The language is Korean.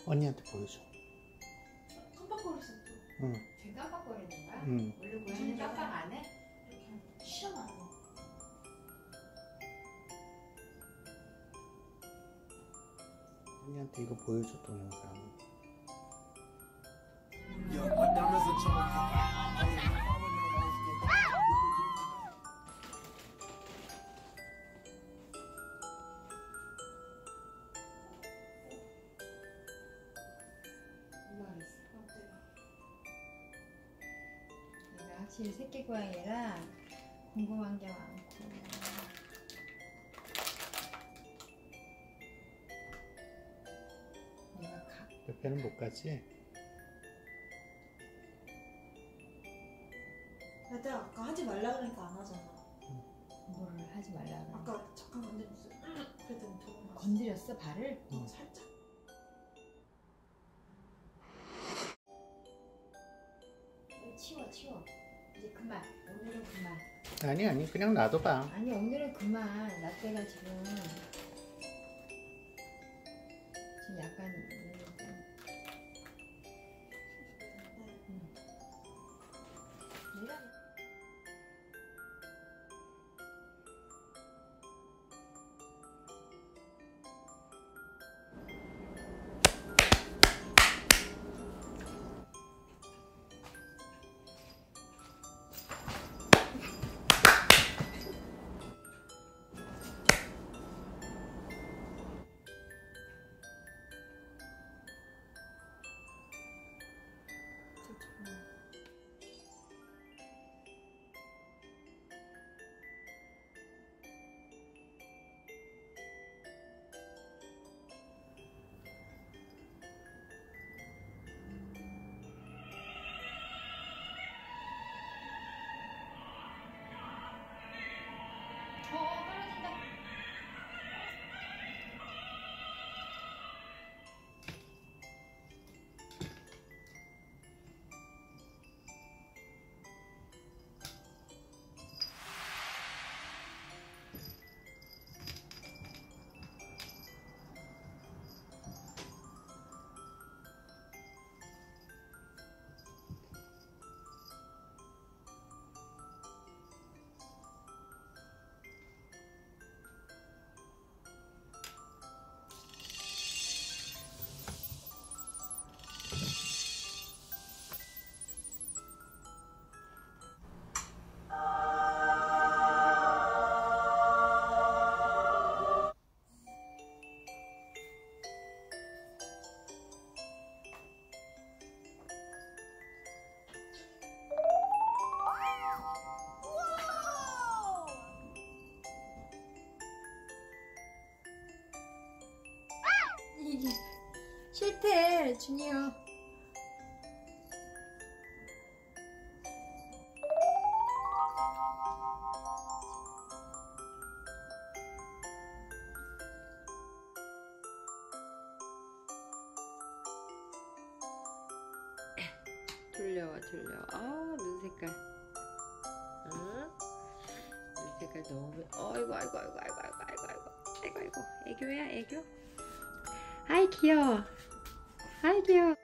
언니한테 보여줘. 깜빡거렸어 또. 응. 지금 깜빡거리는 거야? 응. 원래 고양이는 깜빡 안 해? 이렇게 시험 안 해. 언니한테 이거 보여줘, 동영상. 얘가 확실히 새끼 고양이라 궁금한 게 많고. 얘가 옆에는 못 가지? 내가 아까 하지 말라 그러니까 안 하잖아. 뭐를 하지 말라 그래. 아까 잠깐 건드렸어. 그랬더니 도망갔어. 건드렸어 발을? 살짝. 치워 이제 그만. 오늘은 그만. 아니 그냥 놔둬봐. 아니 오늘은 그만. 라떼가 지금 약간 내가 떨어진다. 이게 싫대 주니어. 졸려와 졸려. 눈 색깔. 눈 색깔 너무. 아이고 애교야 애교. 아이 귀여워. 아이 귀여워.